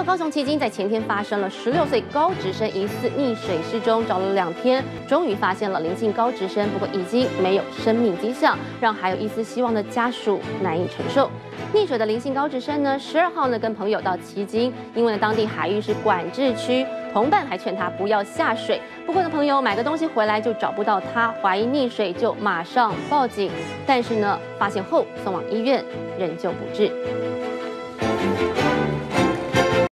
高雄旗津在前天发生了16岁高职生疑似溺水失踪，找了2天，终于发现了林姓高职生，不过已经没有生命迹象，让还有一丝希望的家属难以承受。溺水的林姓高职生呢，12号呢跟朋友到旗津，因为呢当地海域是管制区，同伴还劝他不要下水。不过呢，朋友买个东西回来就找不到他，怀疑溺水就马上报警，但是呢发现后送往医院，仍旧不治。